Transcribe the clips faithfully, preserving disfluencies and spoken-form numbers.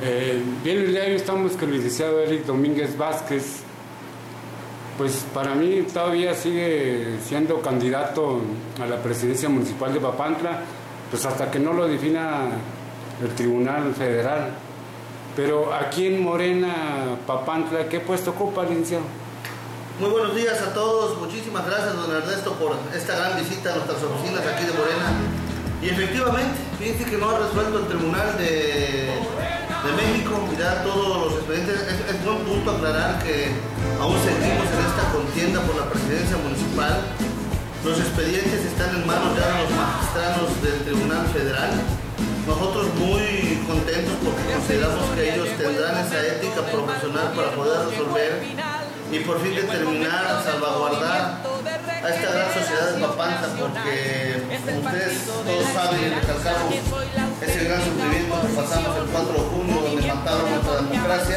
Eh, bien, el día de hoy estamos con el licenciado Eric Domínguez Vázquez. Pues para mí todavía sigue siendo candidato a la presidencia municipal de Papantla, pues hasta que no lo defina el Tribunal Federal. Pero aquí en Morena, Papantla, ¿qué puesto ocupa, licenciado? Muy buenos días a todos, muchísimas gracias don Ernesto por esta gran visita a nuestras oficinas aquí de Morena. Y efectivamente, fíjense que no ha resuelto el Tribunal de, de México, mirar todos los expedientes. Es, es buen punto aclarar que aún seguimos en esta contienda por la presidencia municipal. Los expedientes están en manos ya de los magistrados del Tribunal Federal. Nosotros muy contentos porque consideramos que ellos tendrán esa ética profesional para poder resolver y por fin determinar, salvaguardar a esta gran sociedad de Papantla, porque como ustedes todos saben y recalcamos ese gran sufrimiento que pasamos el cuatro de junio donde mataron nuestra democracia.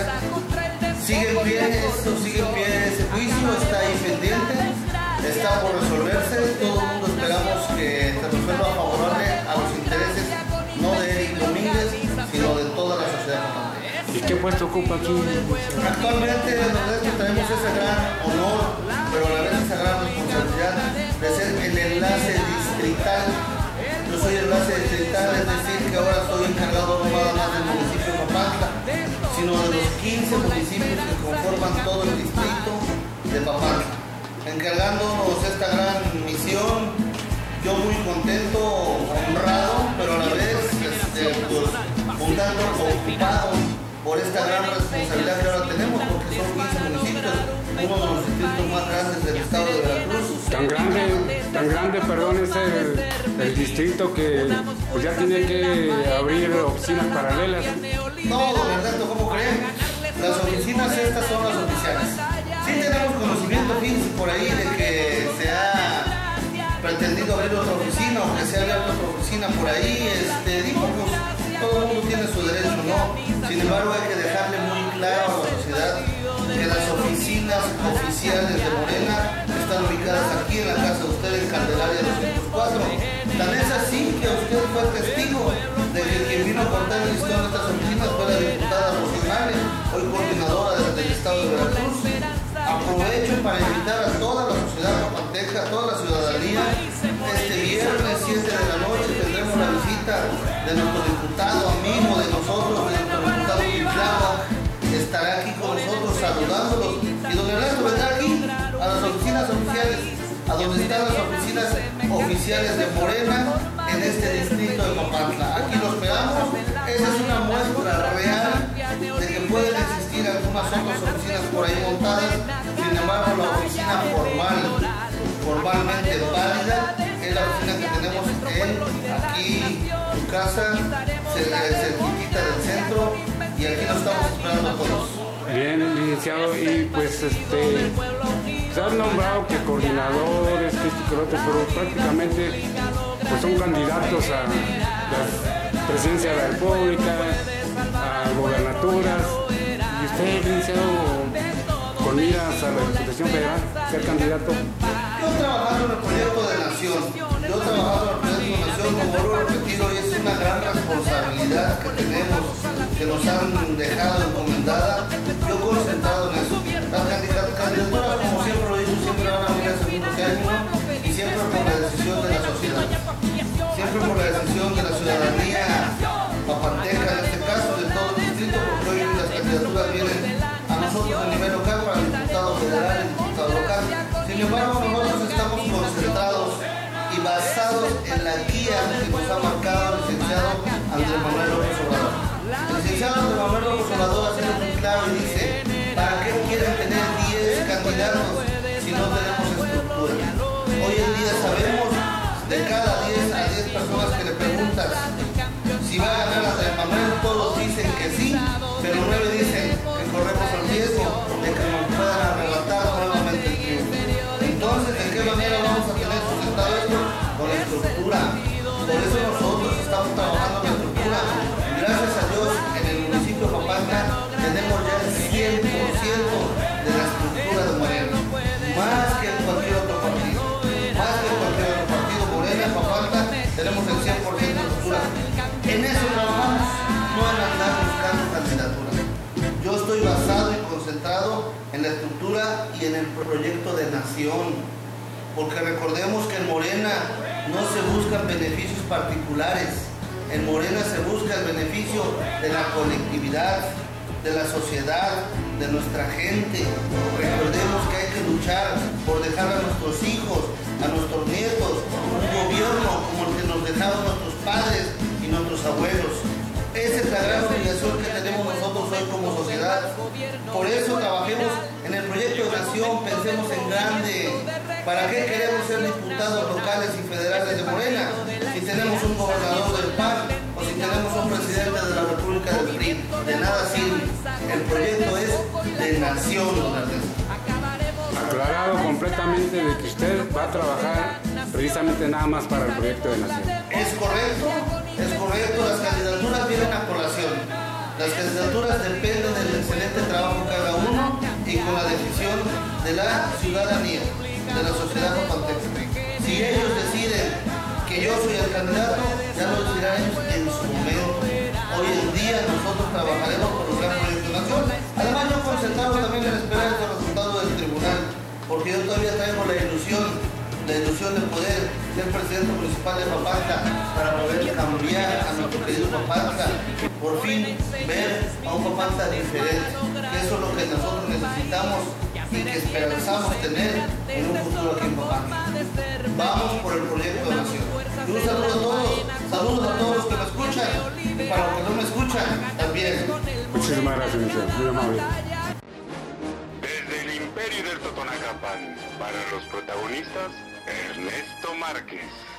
Sigue en pie, esto sigue en pie, ese juicio está ahí pendiente, está por resolverse. Todo el mundo esperamos que se resuelva favorable a los intereses no de Eric Domínguez, sino de toda la sociedad papantleca. ¿Y qué puesto ocupa aquí? Actualmente nosotros tenemos ese gran honor, pero a la vez esa gran responsabilidad de ser el enlace distrital. Yo soy enlace distrital, es decir, que ahora estoy encargado no nada más del municipio de Papantla, sino de los quince municipios que conforman todo el distrito de Papantla. Encargándonos esta gran misión, yo muy contento, honrado, pero a la vez este, pues, un tanto ocupado por esta gran responsabilidad que ahora tenemos, porque son quince municipios, uno de los distritos más grandes del estado de Veracruz. Tan grande, tan grande, perdón, es el, el distrito que pues ya tiene que abrir oficinas paralelas. No, don Ernesto, ¿cómo creen? Las oficinas estas son las oficiales. Sí tenemos conocimiento, fíjense, por ahí de que se ha pretendido abrir otra oficina o que se ha abierto otra oficina por ahí. Este, digo, pues, todo el mundo tiene su derecho, ¿no? Sin embargo, hay que dejarle muy claro a la sociedad que las oficinas oficiales de Morena están ubicadas aquí en la casa de usted en Candelaria doscientos cuatro. Tan es así que usted fue testigo de que quien vino a cortar el listón de estas oficinas fue la diputada Rosinale, hoy coordinadora del estado de Veracruz. Aprovecho para invitar a toda la sociedad papantleca, a toda la ciudadanía. Este viernes siete de la noche tendremos la visita de nuestro diputado amigo de nosotros, de nuestro diputado Quinflava. Estará aquí con nosotros saludándolos. Y don Ernesto vendrá aquí a las oficinas oficiales, a donde están las oficinas oficiales de Morena en este distrito de Papantla. Aquí lo esperamos. Esa es una muestra real de que pueden existir algunas otras oficinas por ahí montadas. Sin embargo, la oficina formal, formalmente válida, es la oficina que tenemos en aquí, su casa, cerquita del centro, y aquí nos estamos esperando todos. Bien, licenciado, y pues este se han nombrado que coordinadores, que esto y que lo otro, pero prácticamente pues son candidatos a la presidencia de la República, a gobernaturas, y usted, licenciado, con miras a la Diputación Federal, ser candidato. Yo he trabajado en el proyecto de Nación, yo he trabajado en el proyecto de Nación, como vuelvo a repetir, hoy es una gran responsabilidad que tenemos, que nos han dejado encomendada. Yo concentrado en eso. Las candidaturas, como siempre lo he dicho, siempre van a venir a segundo término y siempre por la decisión de la sociedad, siempre por la decisión de la ciudadanía papantleca, en este caso de todo el distrito, porque hoy las candidaturas vienen a nosotros a nivel local, para el diputado federal, el diputado local. Sin embargo, nosotros estamos concentrados y basados en la guía que nos ha marcado el licenciado Andrés Manuel López Obrador. El licenciado Andrés Manuel López Obrador ha sido muy claro y dice: ¿para qué quieren tener diez candidatos si no tenemos estructura? Hoy en día sabemos de cada diez a diez personas que le preguntas si va a ganar Andrés Manuel, todos dicen que sí, pero nueve dicen que corremos el riesgo de que nos puedan arrebatar nuevamente el triunfo. Entonces, ¿de qué manera vamos a tener sustentado esto? Con la estructura. Por eso nosotros estamos trabajando en la estructura. Gracias a Dios, en el municipio de Papantla tenemos ya el cien por ciento de la estructura de Morena. Más que en cualquier otro partido. Más que en cualquier otro partido. Morena, Papantla, tenemos el cien por ciento de estructura. En eso trabajamos, no en andar buscando candidatos. en la estructura y en el proyecto de nación. Porque recordemos que en Morena no se buscan beneficios particulares, en Morena se busca el beneficio de la colectividad, de la sociedad, de nuestra gente. Recordemos que hay que luchar por dejar a nuestros hijos, a nuestros nietos, un gobierno como el que nos dejaron nuestros padres y nuestros abuelos. Esa es la gran obligación que tenemos nosotros hoy como sociedad. Por eso trabajemos en el proyecto de nación, pensemos en grande. ¿Para qué queremos ser diputados locales y federales de Morena si tenemos un gobernador del P A N o si tenemos un presidente de la República del P R I? De nada sirve. El proyecto es de nación, don Ernesto. Aclarado completamente de que usted va a trabajar precisamente nada más para el proyecto de nación. Es correcto, es correcto, las candidaturas vienen a colación. Las candidaturas dependen del excelente trabajo de cada uno y con la decisión de la ciudadanía, de la sociedad papanteca. Si ellos deciden que yo soy el candidato, ya lo decidirán ellos en su momento. Hoy en día nosotros trabajaremos por lograr el proyecto de nación. Además, yo concentrado también en esperar el resultado del tribunal, porque yo todavía traigo la ilusión, la ilusión de poder ser presidente municipal de Papantla para poder cambiar a nuestro querido Papantla, por fin ver a un Papantla diferente, que eso es lo que nosotros necesitamos y que esperanzamos tener en un futuro aquí en Papantla. Vamos por el proyecto de nación. Y un saludo a todos, saludos a todos los que me escuchan y para los que no me escuchan también. Muchísimas gracias, muy amable. Desde el imperio del Totonacapan, para los protagonistas, Ernesto Márquez.